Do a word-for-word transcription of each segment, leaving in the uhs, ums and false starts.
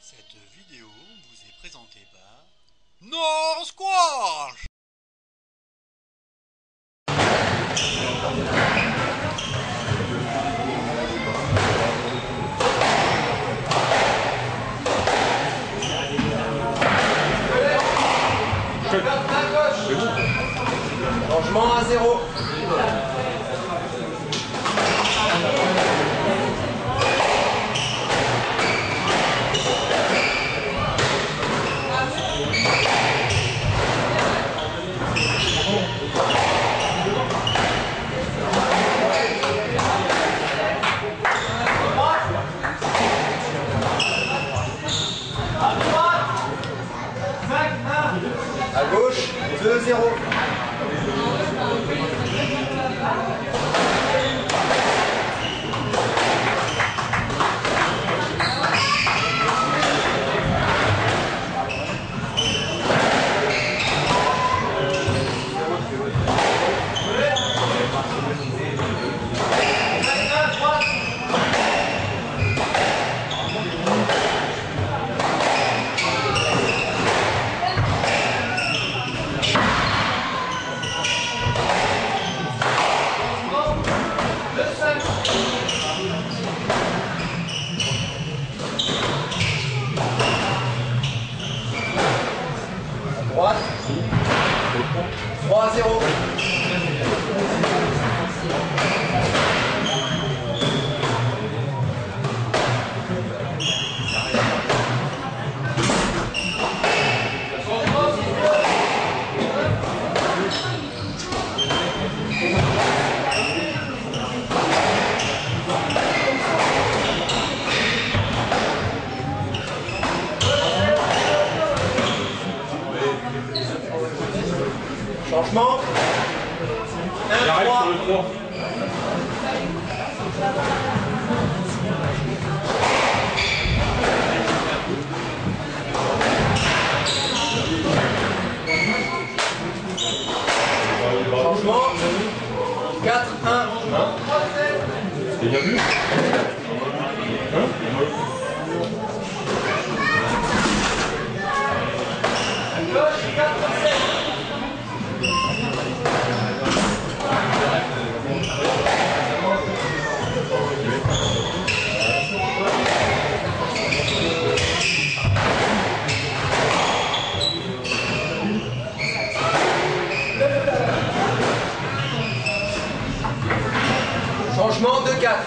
Cette vidéo vous est présentée par Nord Squash. Changement à zéro. À gauche, deux zéro. Droite. trois zéro. Changement. un trois. Changement. quatre un. C'est bien vu. Hein? Changement de quatre.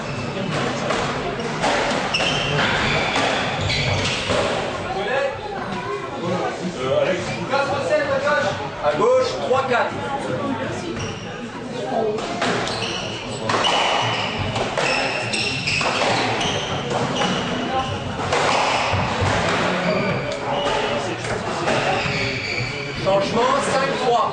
Euh, Alex. quatre sept à gauche. À gauche, trois quatre. Changement cinq trois.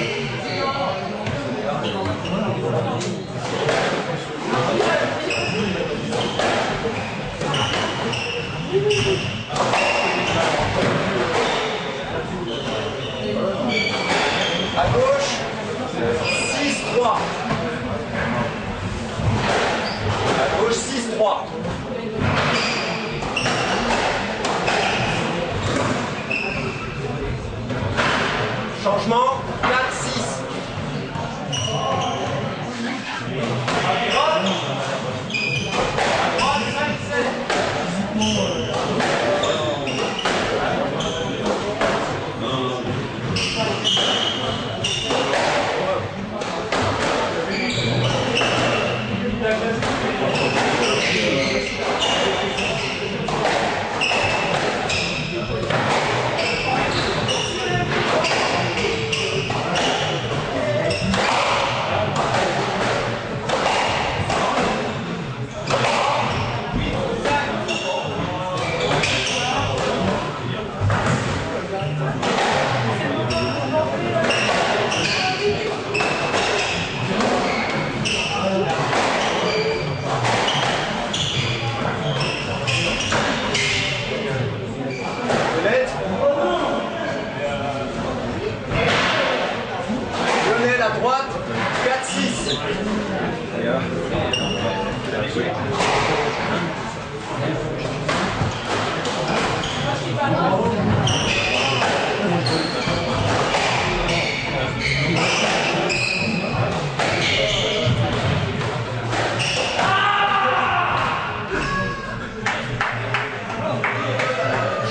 À gauche, six trois. À gauche, six trois. Changement, quatre six. À droite, cinq sept.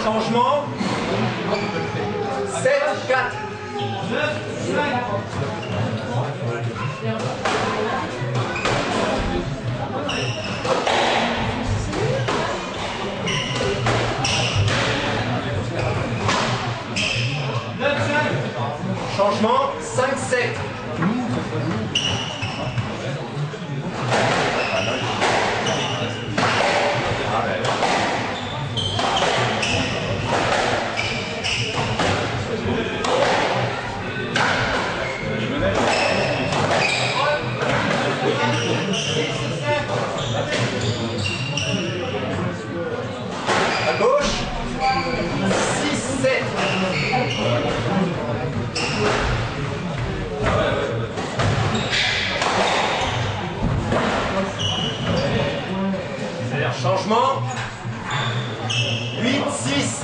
Changement. sept quatre. Changement. cinq sept. À gauche. six sept. Changement. huit six.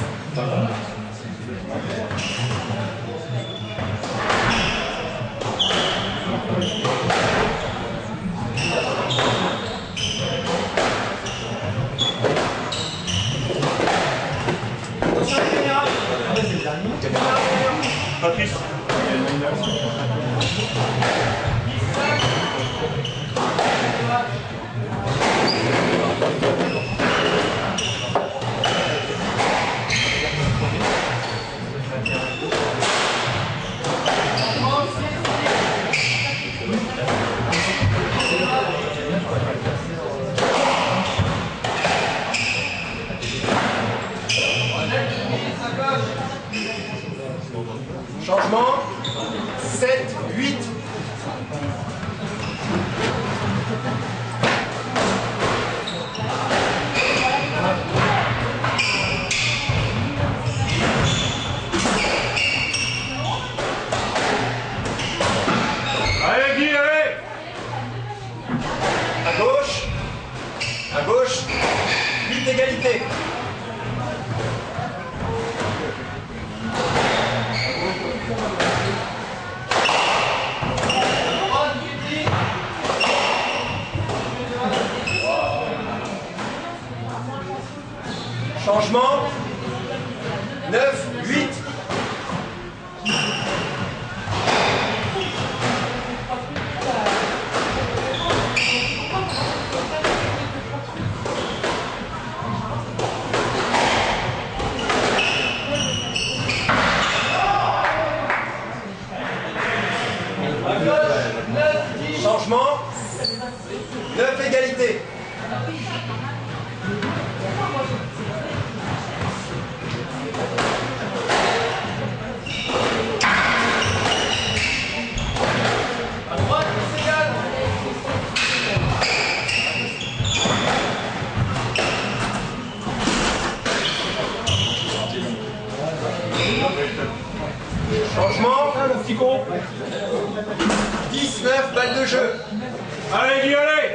Patrice. Changement. sept huit. Allez Guy, allez. À gauche. À gauche. huit égalité. Changement. neuf huit. Changement. neuf égalité. Changement. Le petit con. dix neuf, balle de jeu. Allez Guy, allez.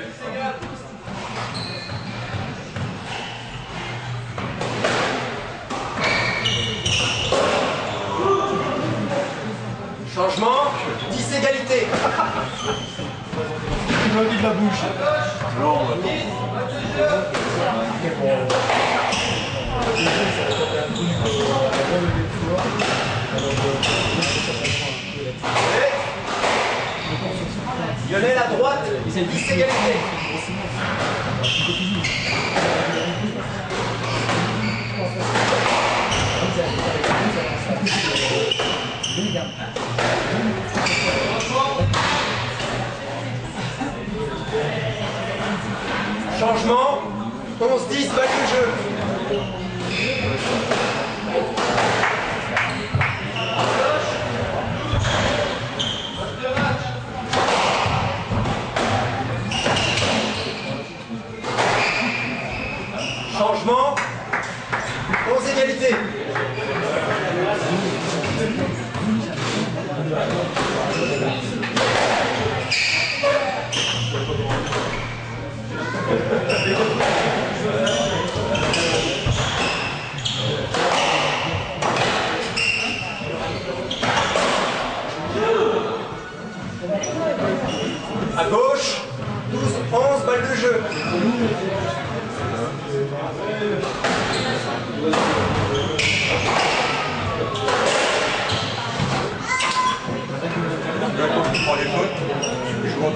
Changement. dix égalité. Tu m'as dit de la bouche. Non, Lionel à droite, dix égalité. Changement, onze dix, balle de jeu. Changement, onze égalité. À gauche, douze onze, balle de jeu.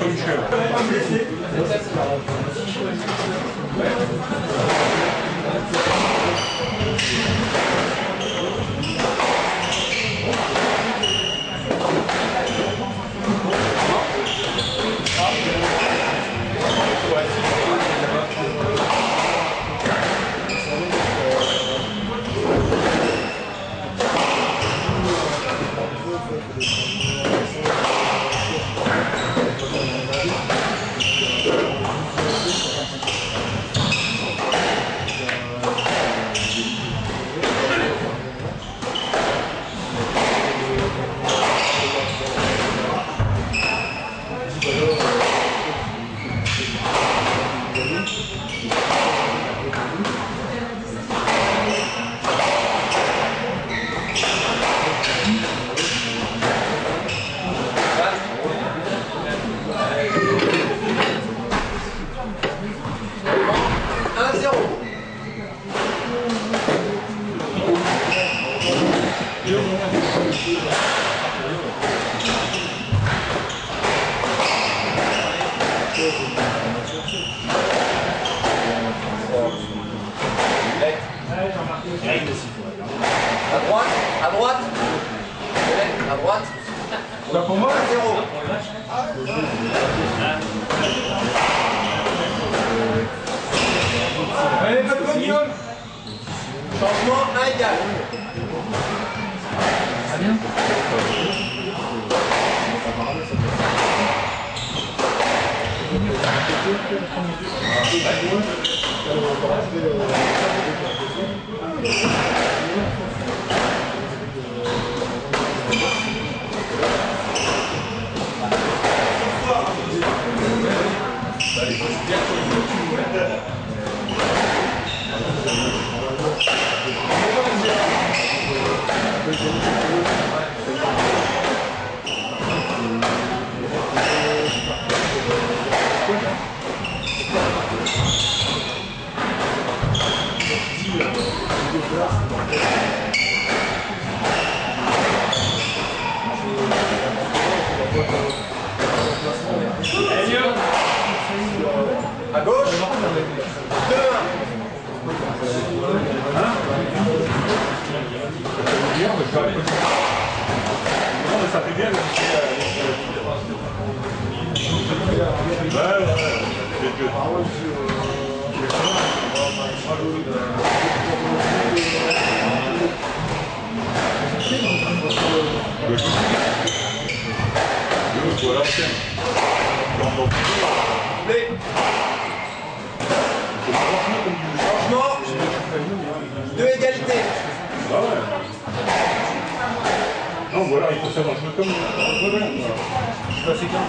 Michel. À droite, à droite. À droite. Là pour moi, un zéro. allez, pas de bagnole. Changement un égal. À gauche. deux un. Ça fait bien. Ouais, ouais, Changement. Deux égalités. Ah ouais. Non, voilà, il faut savoir jouer comme ça. Je suis passé quinze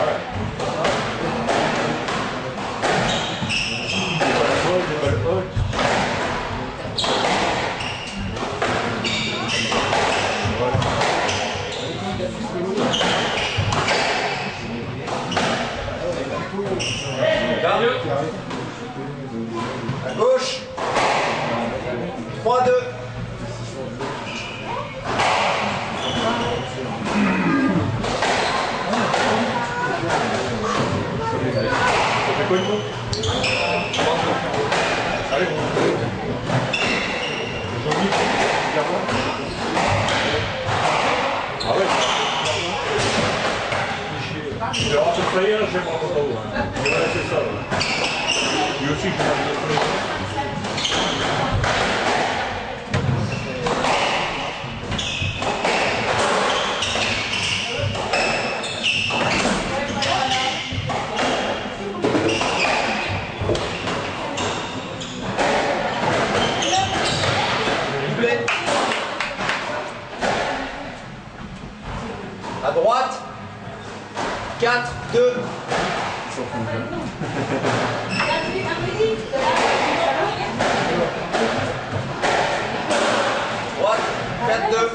À gauche. trois deux. C'est quoi le mot? Allez. Ah ouais. Je vais rentrer ça hier, je vais prendre ton haut. Je vais laisser ça. Lui aussi, je vais faire À droite. quatre deux. Droite. quatre deux.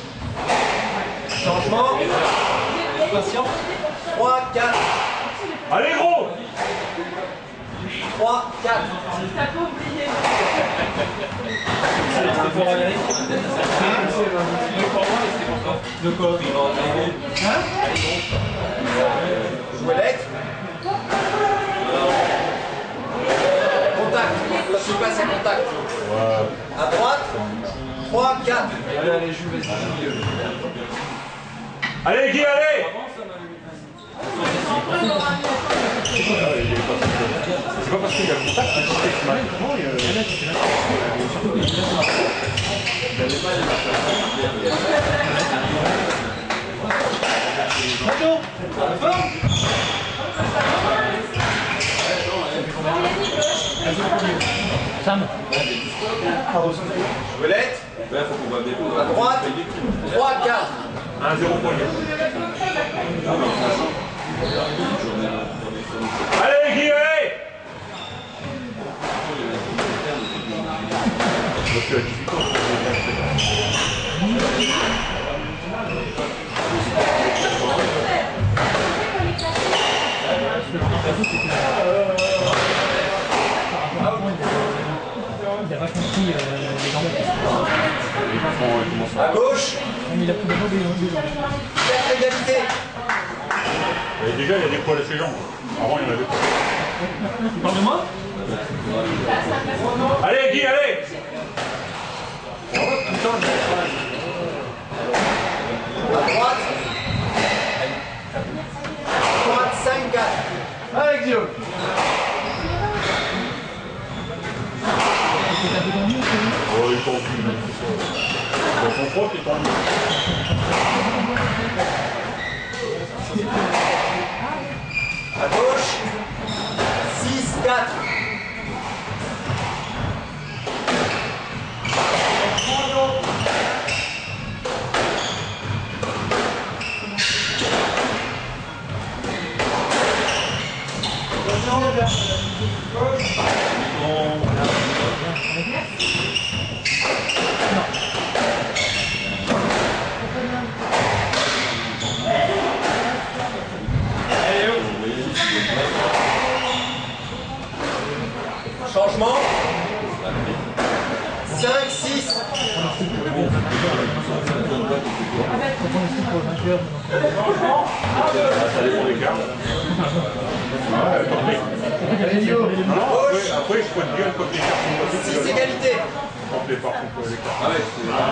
Changement. trois quatre. Allez, gros! trois, quatre. T'as pas oublié. De quoi? Jouelette. Contact. Quand tu passes à contact. Ouais. À droite. trois, quatre. Allez, allez, Jules, vas-y. Allez, Guy, allez! C'est pas parce qu'il y a contact que tu fais mal. Comment il y Sam. Jouelette. Ouais, faut qu'on va découvrir. À droite. trois, quatre. un zéro pour lui. Allez, Guy, allez! Parce que la difficulté, Il a vachement pris euh, les jambes. À gauche. Mais il a pris les jambes et les jambes. quatre égalité. Et déjà, il y a des poils à ses jambes. Avant, il y en avait pas. Tu parles de moi? Allez, Guy, allez! À droite. Droite, cinq, quatre. Avec Guillaume. Oh, il est tendu. Dans son propre, il est tendu. À gauche. six, quatre. Changement. cinq, six. Ça dépend des cas. Ouais, attendez. Non, après, après, je peux te dire, comme les cartes sont passées, six égalité. quand les par contre les cartes. Ah ouais,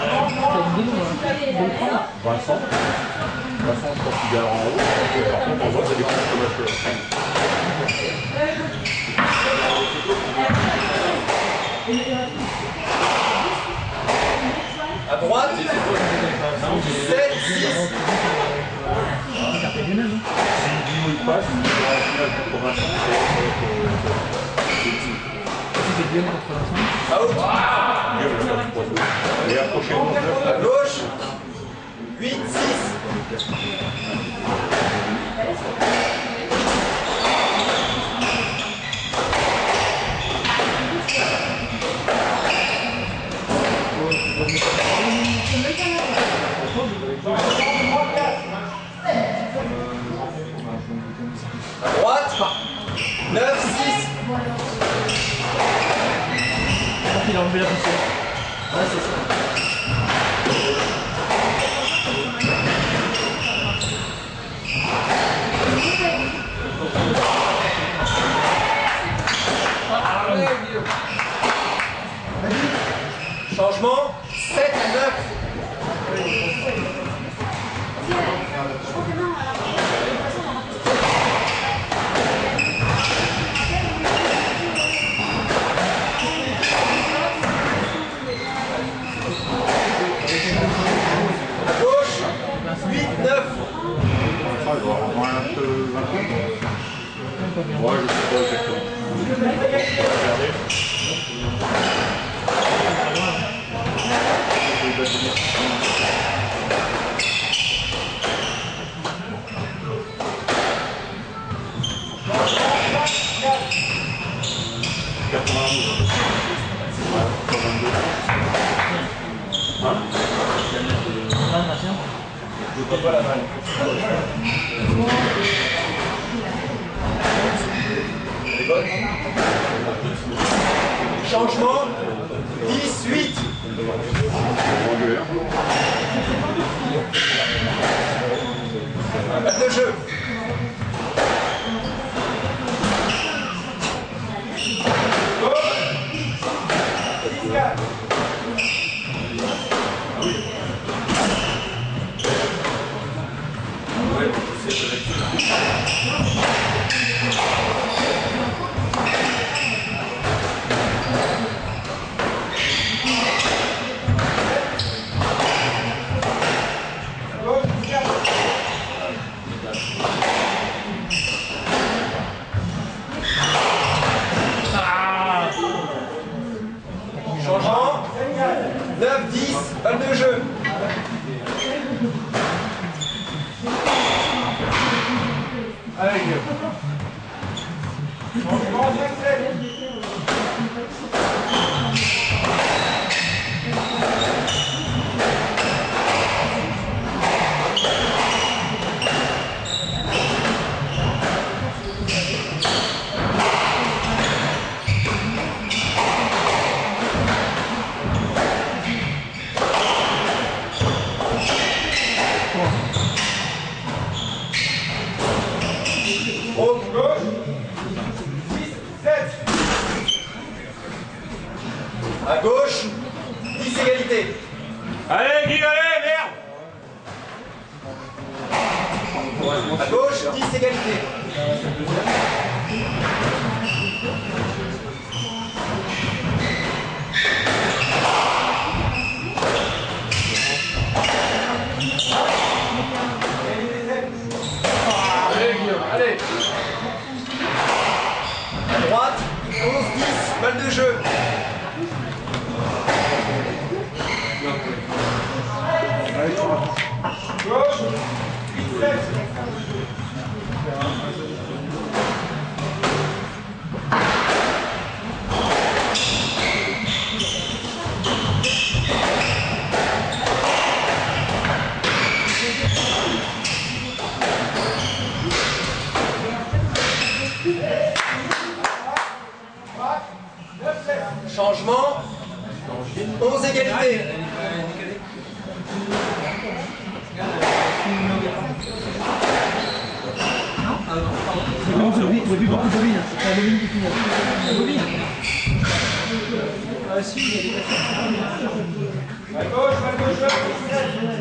Vincent. Vincent, je pense qu'il est en haut. Par contre, en bas, ça dépend de ce match. À droite. sept, six. S'il il passe, il va en finale contre Vincent. C'est Guillaume contre Vincent. Out. Guillaume, il va faire trois tours. Et approchez-vous. À gauche. huit, six. À droite. neuf, six. Il a enlevé la poussière. Ouais, c'est ça. Changement. sept, neuf. À gauche. huit, neuf. Ça, il doit avoir vingt, vingt comptes. Ouais, je sais pas exactement. Regardez. quatre-vingt-douze. Ouais, quatre-vingt-deux. Hein? Là, maintien. Je vois pas la balle. est bonne. Changement. dix, huit. Balle de jeu. Changement. neuf, dix, balle de jeu. Allez, changement, cinq, sept. Au gauche, six, sept. À gauche, dix égalité. Allez, Guy, allez, merde! À gauche, dix égalité. Allez, Guillaume, allez. À droite, onze, dix, balle de jeu. Gauche, huit, sept. Changement, onze égalités. Non, c'est oui, j'ai vu beaucoup de bobines. C'est la bobine qui finit. La bobine. Ah si, il y a des À gauche, à gauche,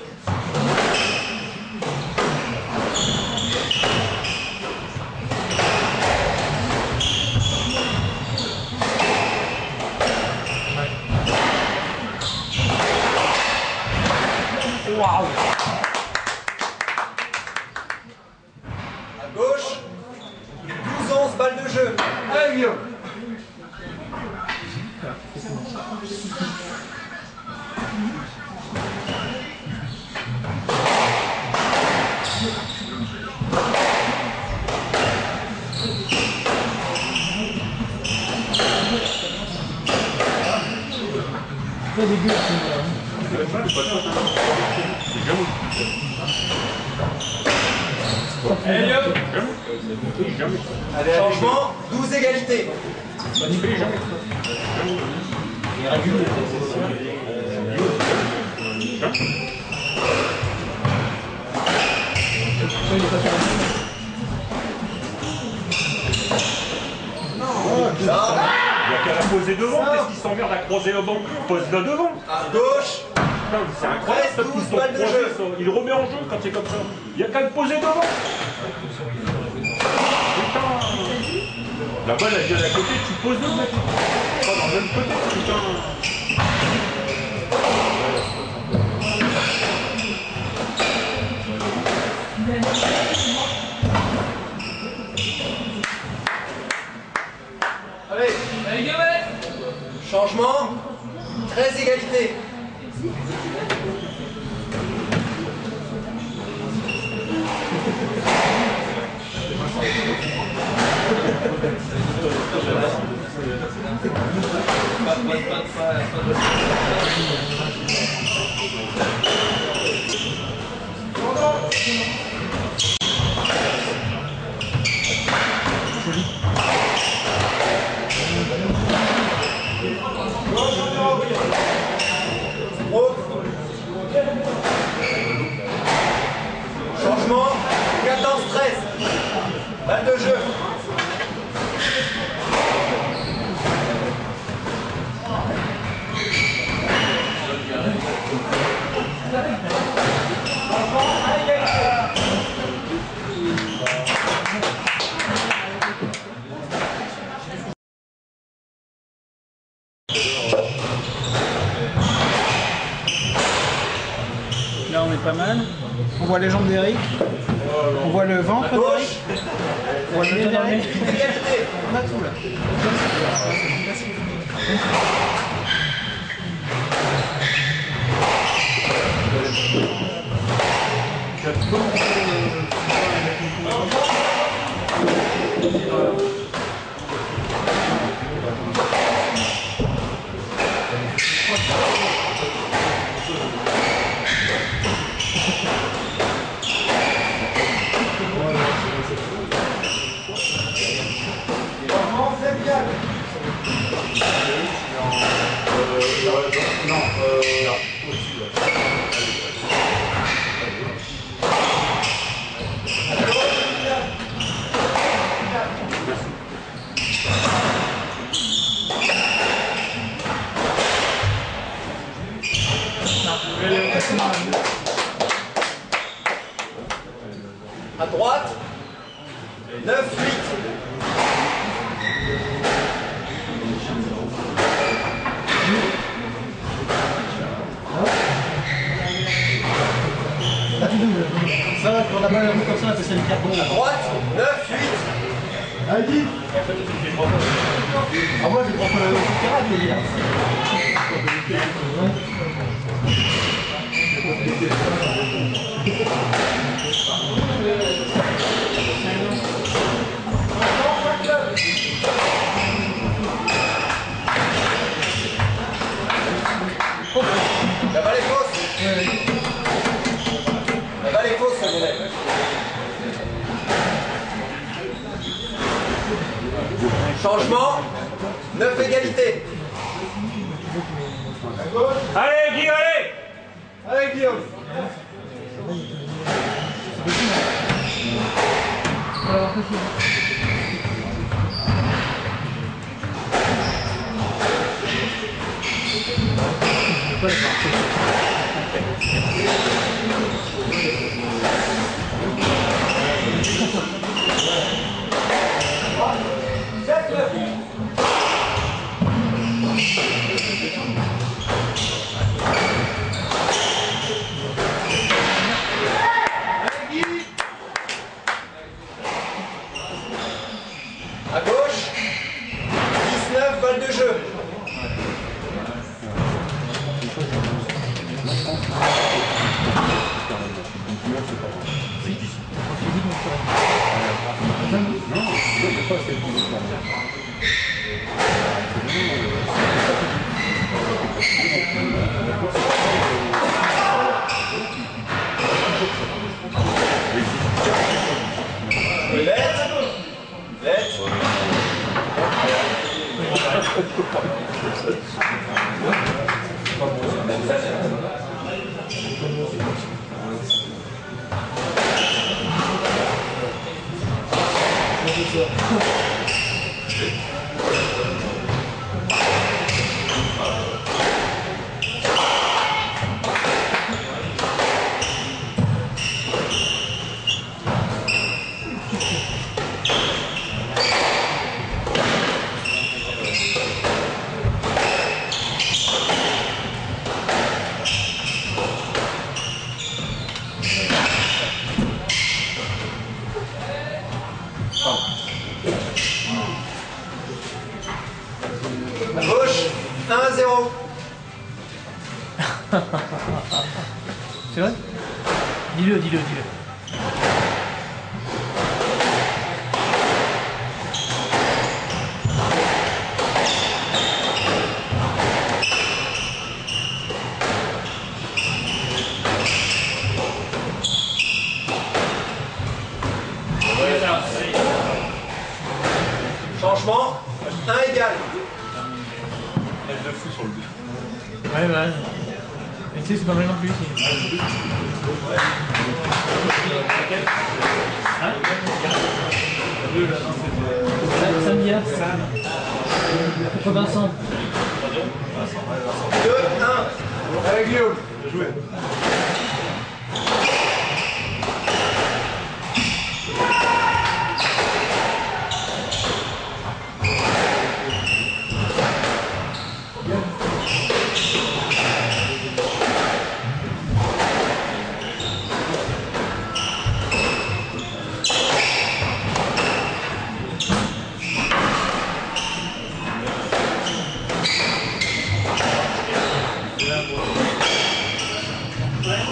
waouh. à gauche, douze, onze, balle de jeu. Allez, Guillaume. Très début. Changement, douze égalités. Il n'y a qu'à la poser devant, qu'est-ce qu'il s'emmerde à croiser le banc? Pose-le devant. À gauche, C'est incroyable, douze, ça pousse ton balle de croisé, jeu. ça. Il remet en jeu quand c'est comme ça. Il n'y a qu'à le poser devant. Putain. La balle elle vient d'à côté, tu poses devant. Pas dans le même côté, putain. allez. Allez, gamin. Changement, treize égalités. est pas mal. On voit les jambes d'Eric. On voit le ventre d'Eric. On voit le nez d'Eric. On a tout là. À droite, neuf, huit. Ça, quand la balle comme ça, c'est une carbone. À droite, neuf, huit. Allez, ah, moi, je prends pas la même carate, les gars. La balle est fausse. La balle est fausse, mon élève. Changement, neuf égalités. Allez, Guy, allez! Allez, Guillaume. À gauche, dix-neuf balles de jeu. Lettre, lettre. À gauche, un à zéro. C'est vrai? Dis-le, dis-le, dis-le. Changement, un égal. Elle de fou sur le but. Ouais, ouais. Mais tu sais, c'est pas mal non plus ici. Hein? Samia, Sam. Vincent. deux, un. Avec Guillaume. Jouez.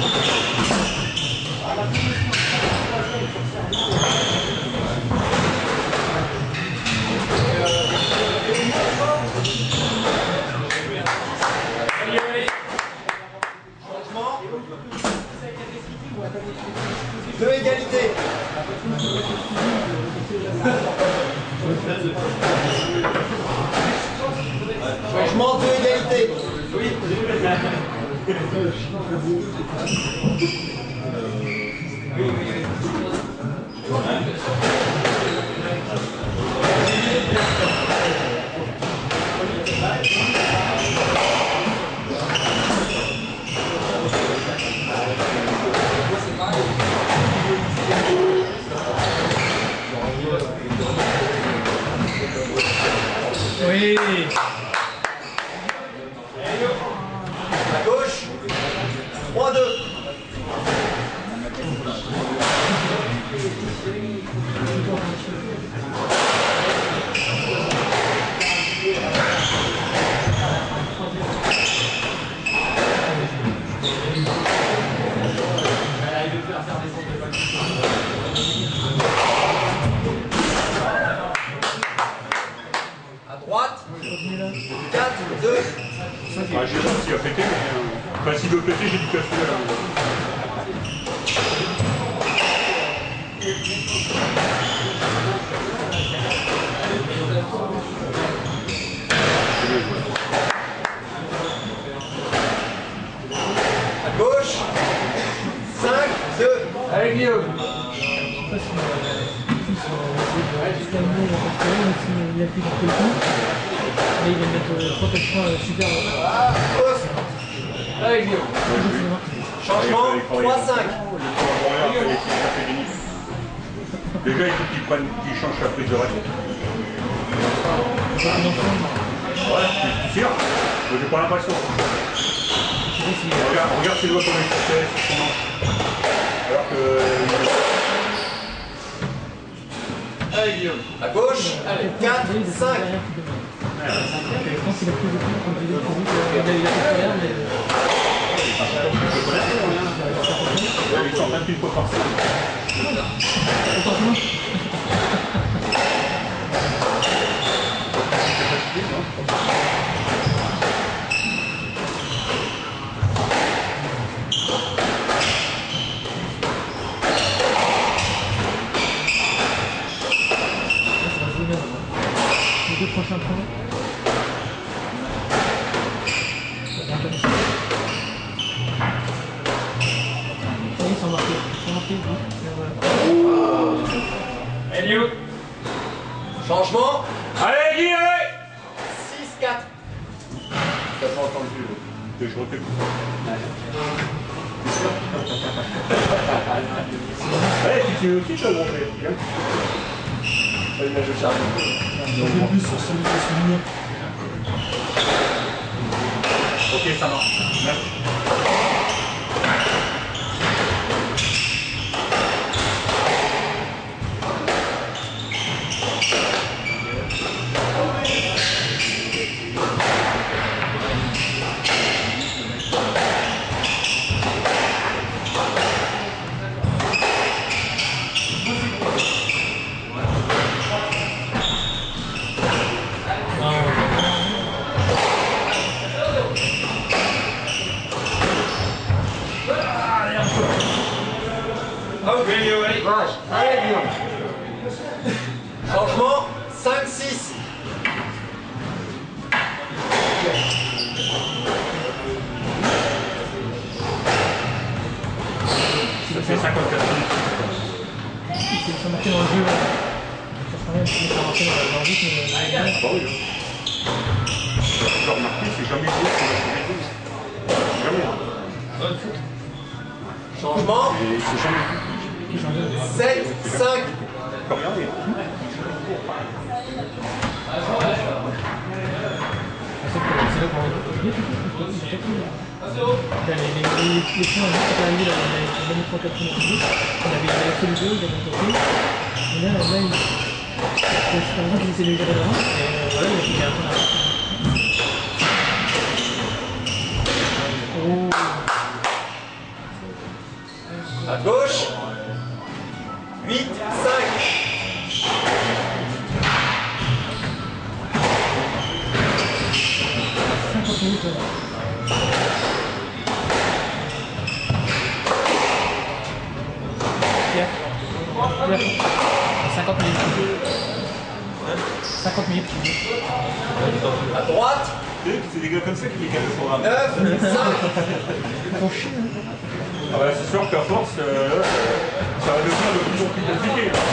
Deux égalités. Changement, deux égalités. Oui. À gauche. trois deux. À droite. quatre deux. Ah, je sais pas s'il a pété, mais. Euh... Enfin, s'il veut péter, j'ai du café là. À gauche. cinq deux. Allez, Guillaume. Il a plus de coup. Et il va mettre protection super. Ah, pause. Allez, Guillaume. Changement, trois cinq. Déjà, il faut qu'ils prennent, qu'ils changent la prise de raquette. Ouais, c'est sûr. J'ai pas l'impression. Regarde, regarde ses doigts comme il se fait sur son manche. Alors que. Allez, Guillaume. À gauche, quatre cinq. Je pense qu'il a plus de coups quand il est plus vite. Il a eu la première, mais. Il sort même plus une fois par Attention. Les deux prochains points. Ça y est, ils sont marqués. Ils sont marqués, oui. Elio. Changement, Allez, Guy, allez. six quatre. T'as pas entendu, que je refais plus. Allez, tu tiens aussi, toi, gros frère. Je charge. Ok, ça marche. Merci. Allez, Guillaume. Changement, cinq six. Ça fait cinquante-quatre minutes. Ils sont marqués dans le jeu. Ça sera bien qu'ils sont marqués dans le rythme. Ah oui. Je l'ai remarqué, c'est jamais joué sur la première Jamais. Changement, Et c'est jamais vu. sept cinq. Regardez. C'est là qu'on va les points juste après la nuit, là, on avait gagné trois quatre minutes. On avait fait le jeu, il avait tenté. Et là, là, il. C'est un moment qu'il essaie de gérer devant. Et voilà, il a fait un peu d'argent. Oh! À gauche. huit, cinq. cinquante minutes. Ouais. Pierre. Pierre. cinquante minutes. cinquante minutes. À droite. C'est des gars comme ça qui gagnent le programme. neuf, cinq. Ils font chier. Hein. Ah bah, c'est sûr qu'à force, euh, ça va devenir de plus en plus compliqué. Là.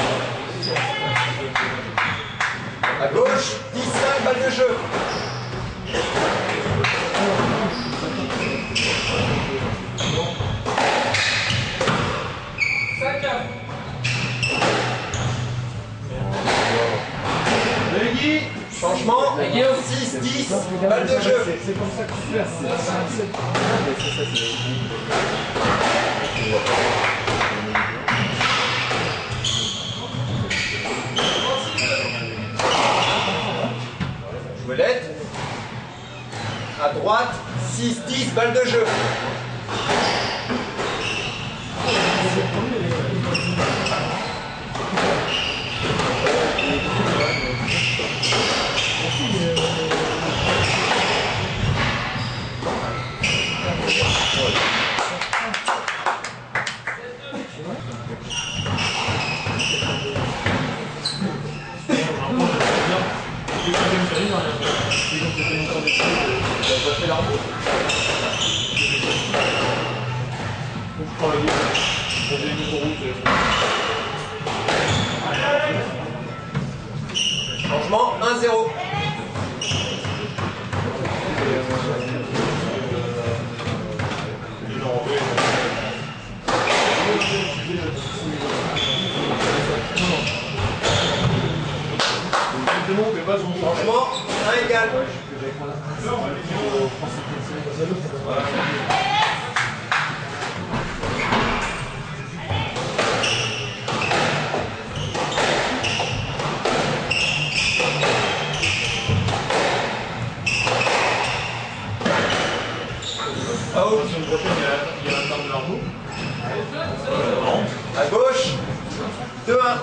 À gauche, dix, cinq, balle de jeu. Changement, six, dix, balle de jeu. C'est comme ça que tu fais. Jouelette. À droite, six, dix, balle de jeu. Changement, un zéro. Changement, un égal. Out. À gauche, deux un.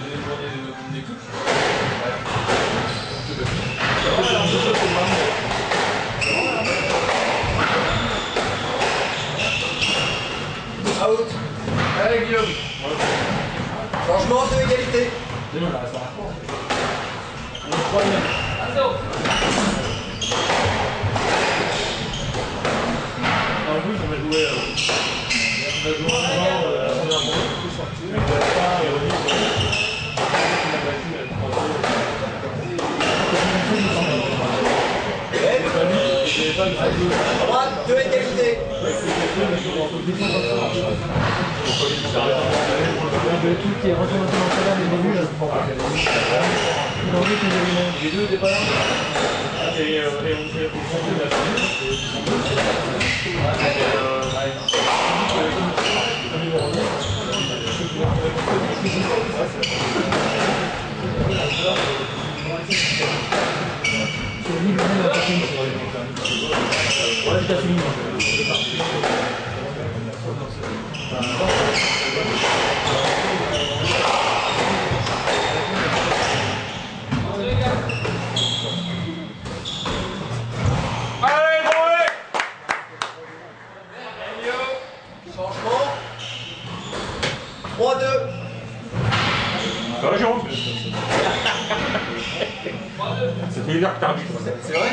Out. Allez Guillaume. Changement de égalité. À droite, deux égalités. Le truc qui est retourné dans le salaire des débuts. Il a envie que les deux départs. Et on fait Changement. trois deux. Ça va, Jérôme? C'était une heure que t'arbitres. C'est vrai?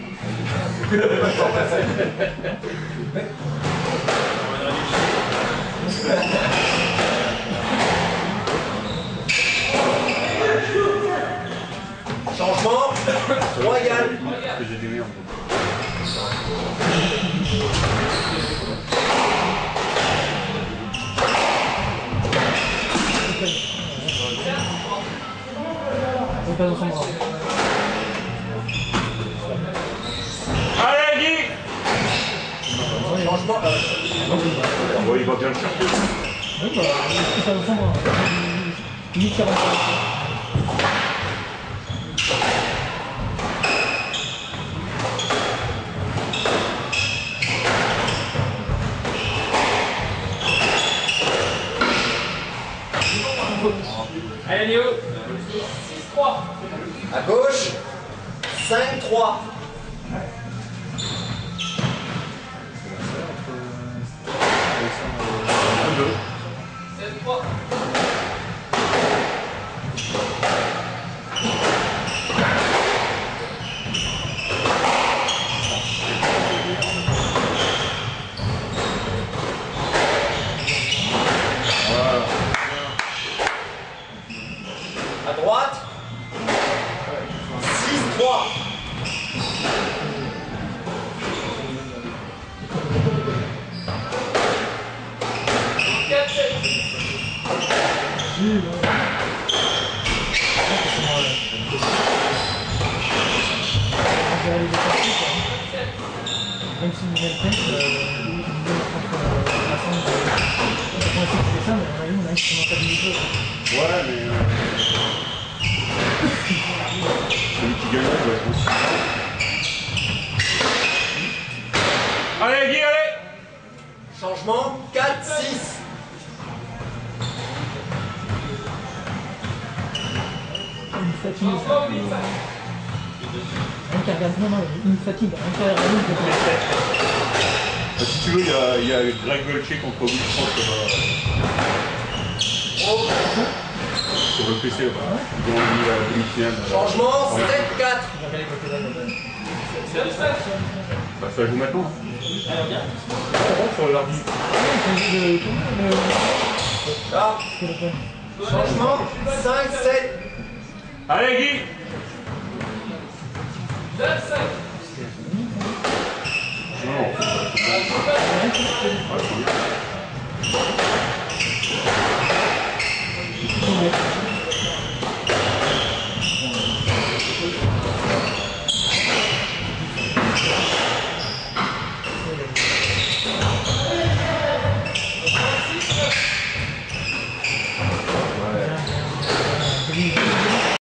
Changement. trois égal. J'ai des merdes. On passe ensemble. Allez, Guy! Changement. Bon, il va bien le chercher. Oui, bah, on passe ensemble. huit quarante-cinq. Allez, Léo. six trois. À gauche. cinq trois. sept trois. À droite. six trois. quatre sept. Même si nous avons fait, nous avons ça, mais on a eu, on a eu qui commence à diminuer. Ouais, mais. Euh... Celui qui gagne doit être aussi. Allez, Guy, allez! Changement. quatre six. Une fatigue. Un qui regarde, non, non, une fatigue. Un qui regarde, une fatigue. Bah, si tu veux, il y a, il y a Greg Golche contre Wilson sur, euh, Oh. sur le P C là-bas. Ils ont mis la demi-finale. Changement. Ouais. sept quatre. Bah, ça joue maintenant. Sur l'ordi. Là. Changement. cinq sept. Allez, Guy! neuf